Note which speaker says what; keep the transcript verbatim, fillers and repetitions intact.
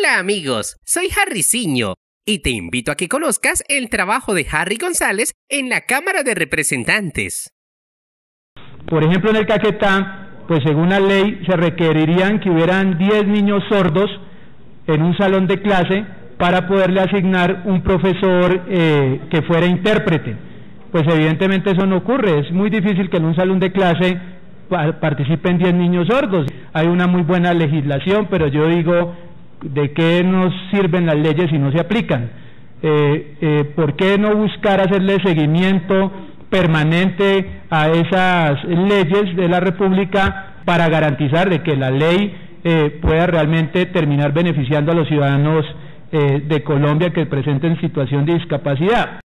Speaker 1: Hola amigos, soy Harry Ciño y te invito a que conozcas el trabajo de Harry González en la Cámara de Representantes.
Speaker 2: Por ejemplo, en el Caquetá, pues según la ley se requerirían que hubieran diez niños sordos en un salón de clase para poderle asignar un profesor eh, que fuera intérprete. Pues evidentemente eso no ocurre, es muy difícil que en un salón de clase participen diez niños sordos. Hay una muy buena legislación, pero yo digo, ¿de qué nos sirven las leyes si no se aplican? Eh, eh, ¿Por qué no buscar hacerle seguimiento permanente a esas leyes de la República para garantizar de que la ley eh, pueda realmente terminar beneficiando a los ciudadanos eh, de Colombia que presenten situación de discapacidad?